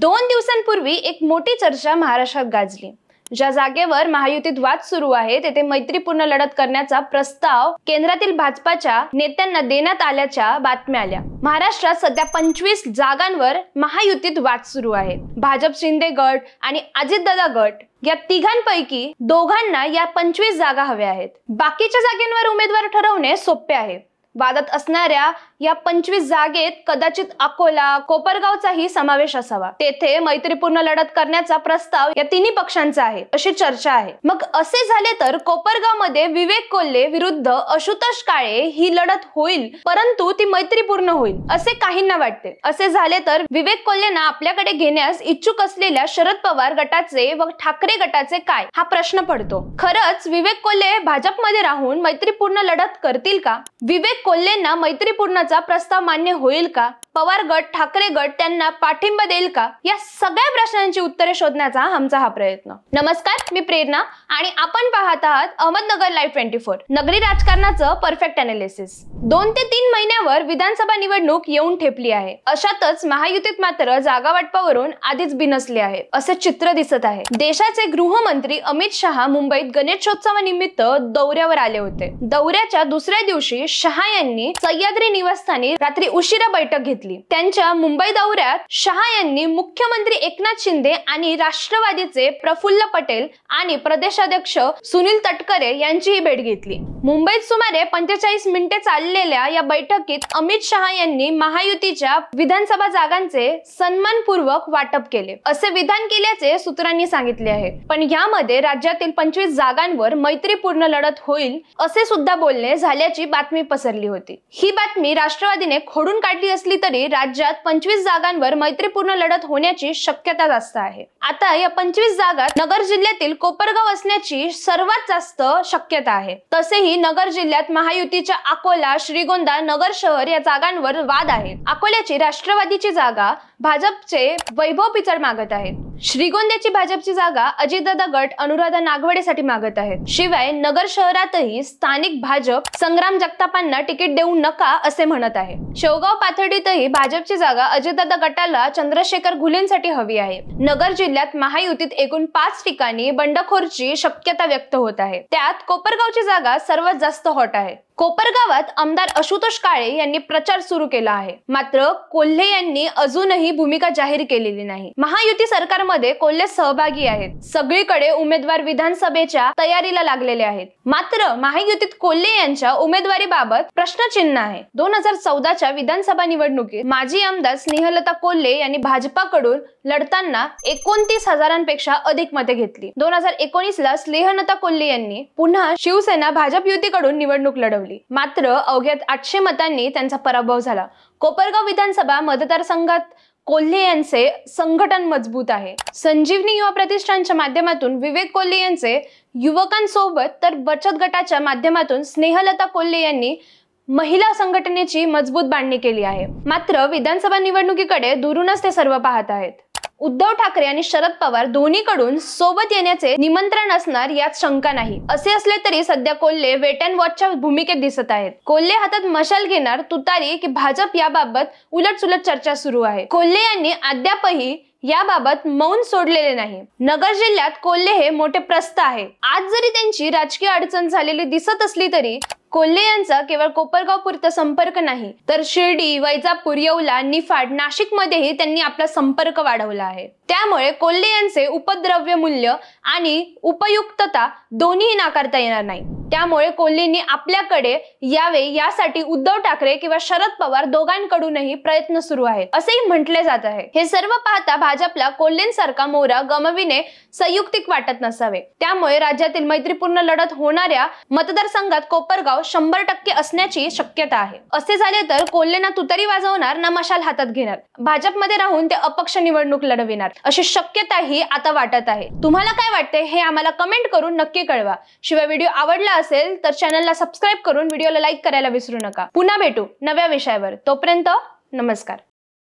2 दिवसांपूर्वी एक मोठी चर्चा महाराष्ट्रात गाजली। ज्या जागेवर महायुतीत वाद सुरू आहे तेथे मैत्रीपूर्ण लढत करण्याचा प्रस्ताव केंद्रातील भाजपाच्या नेत्यांना देण्यात आल्याच्या बातम्या आल्या। महाराष्ट्रात सध्या 25 जागांवर महायुतीत वाद सुरू आहे। भाजप शिंदे गट आणि अजितदादा गट या तिघांपैकी दोघांना या 25 जागा हव्या आहेत। बाकीच्या जागांवर उमेदवार ठरवणे सोपे आहे। वादात असणाऱ्या या 25 जागेत कदाचित अकोला, कोपरगावचाही समावेश असावा। तेथे मैत्रीपूर्ण लढत करण्याचा प्रस्ताव या तिन्ही पक्षांचा आहे अशी चर्चा आहे। मग असे झाले तर कोपरगावमध्ये विवेक कोल्हे विरुद्ध आशुतोष काळे ही लढत होईल, परंतु ती मैत्रीपूर्ण होईल असे काहींना वाटते। असे झाले तर विवेक कोल्हेंना आपल्याकडे घेण्यास इच्छुक असलेल्या शरद पवार गटाचे व ठाकरे गटाचे काय हा प्रश्न पडतो। खरंच विवेक कोल्हे भाजपमध्ये राहून मैत्रीपूर्ण लढत करतील का? विवेक कोल्हेंना मैत्रीपूर्णचा प्रस्ताव मान्य होईल का? पवार गट, ठाकरे गट त्यांना पाठिंबा देईल का? या सगळ्या प्रश्नांची उत्तरे शोधण्याचा आमचा हा प्रयत्न। नमस्कार, मी प्रेरणा आणि आपण पाहत आहात अहमदनगर लाईव्ह 24, नगरी राजकारणाचं परफेक्ट अनालिसिस। 2 ते 3 महिन्यावर विधानसभा निवडणूक येऊन ठेपली आहे। अशातच महायुतीत मात्र जागा वाटपावरून आधीच बिनसले आहे असे चित्र दिसत आहे। देशाचे गृहमंत्री अमित शहा मुंबईत गणेशोत्सवानिमित्त दौऱ्यावर आले होते। दौऱ्याच्या दुसऱ्या दिवशी शहा यांनी सह्याद्री निवासस्थानी रात्री उशिरा बैठक घेतली। त्यांच्या मुंबई दौऱ्यात शहा यांनी मुख्यमंत्री एकनाथ शिंदे आणि राष्ट्रवादीचे प्रफुल्ल पटेल आणि प्रदेशाध्यक्ष सुनील तटकरे यांचीही भेट घेतली। मुंबईत सुमारे 45 मिनिटे चाललेल्या या बैठकीत अमित शहा यांनी महायुतीच्या विधानसभा जागांचे सन्मानपूर्वक वाटप केले असे विधान केल्याचे सूत्रांनी सांगितले आहे। पण यामध्ये राज्यातील 25 जागांवर मैत्रीपूर्ण लढत होईल असे सुद्धा बोलणे झाल्याची बातमी पसरली होती। ही बातमी राष्ट्रवादीने खोडून काढली असली तरी राज्यात 25 जागांवर मैत्रीपूर्ण लढत होण्याची शक्यता जास्त आहे। आता या 25 जागात नगर जिल्ह्यातील कोपरगाव असण्याची सर्वात जास्त शक्यता आहे। तसेही नगर जिल्ह्यात महायुतीच्या अकोला, श्रीगोंदा, नगर शहर या जागांवर वाद आहे। अकोल्याची राष्ट्रवादीची जागा भाजपचे वैभव पिचड मागत आहेत। श्रीगोंद्याची भाजपची जागा अजितदादा गट अनुराधा नागवडेसाठी मागत आहेत। शिवाय नगर शहरातही स्थानिक भाजप संग्राम जगतापांना तिकीट देऊ नका असे म्हणत आहे। शेवगाव पाथर्डीतही भाजपची जागा अजितदादा गटाला चंद्रशेखर घुलेंसाठी हवी आहे। नगर जिल्ह्यात महायुतीत एकूण 5 ठिकाणी बंडखोरची शक्यता व्यक्त होत आहे। त्यात कोपरगावची जागा सर्वात जास्त हॉट आहे। कोपरगावात आमदार आशुतोष काळे यांनी प्रचार सुरू केला आहे, मात्र कोल्हे यांनी अजूनही भूमिका जाहीर केलेली नाही। महायुती सरकारमध्ये कोल्हे सहभागी आहेत। सगळीकडे उमेदवार विधानसभेच्या तयारीला लागलेले आहेत, मात्र महायुतीत कोल्हे यांच्या उमेदवारीबाबत प्रश्नचिन्ह आहे। 2014च्या विधानसभा निवडणुकीत माजी आमदार स्नेहलता कोल्हे यांनी भाजपाकडून लढताना 29,000पेक्षा अधिक मते घेतली। 2019ला स्नेहलता कोल्हे यांनी पुन्हा शिवसेना भाजप युतीकडून निवडणूक लढवली, मात्र अवघ्या 800 मतांनी त्यांचा पराभव झाला। कोपरगाव विधानसभा मतदारसंघात कोल्हे यांचे संघटन मजबूत आहे। संजीवनी युवा प्रतिष्ठानच्या माध्यमातून विवेक कोल्हे यांचे युवकांसोबत तर बचत गटाच्या माध्यमातून स्नेहलता कोल्हे यांनी महिला संघटनेची मजबूत बांधणी केली आहे। मात्र विधानसभा निवडणुकीकडे दुरूनच ते सर्व पाहत आहेत। उद्धव ठाकरे आणि शरद पवार दोन्हीकडून सोबत येण्याचे निमंत्रण असणार यात शंका नाही। असे असले तरी सध्या कोल्हे वेट अँड वॉचच्या भूमिकेत दिसत आहेत। कोल्हे हातात मशाल घेणार तुतारी की भाजप याबाबत उलटसुलट चर्चा सुरू आहे। कोल्हे यांनी अद्यापही याबाबत मौन सोडलेले नाही। नगर जिल्ह्यात कोल्हे हे मोठे प्रस्थ आहे। आज जरी त्यांची राजकीय अडचण झालेली दिसत असली तरी कोल्हे यांचा केवळ कोपरगाव पुरता संपर्क नाही, तर शिर्डी, वैजापूर, येवला, निफाड, नाशिक मध्येही त्यांनी आपला संपर्क वाढवला आहे। त्यामुळे कोल्हे यांचे उपद्रव्य मूल्य आणि उपयुक्तता दोन्ही नाकारता येणार नाही। त्यामुळे कोल्हेंनी आपल्याकडे यावे यासाठी उद्धव ठाकरे किंवा शरद पवार दोघांकडूनही प्रयत्न सुरू आहेत असेही म्हटले जात आहे। हे सर्व पाहता भाजपला कोल्हेंसारखा मोहरा गमविणे संयुक्तिक वाटत नसावे। त्यामुळे राज्यातील मैत्रीपूर्ण लढत होणाऱ्या मतदारसंघात कोपरगाव 100% असण्याची शक्यता आहे। असे झाले तर कोल्हे ना तुतारी वाजवणार ना मशाल हातात घेणार, भाजपमध्ये राहून ते अपक्ष निवडणूक लढविणार अशी शक्यताही आता वाटत आहे। तुम्हाला काय वाटते हे आम्हाला कमेंट करून नक्की कळवा। शिवाय व्हिडिओ आवडला असेल तर चॅनलला सबस्क्राइब करून व्हिडिओला लाईक करायला विसरू नका। पुन्हा भेटू नव्या विषयावर, तोपर्यंत नमस्कार।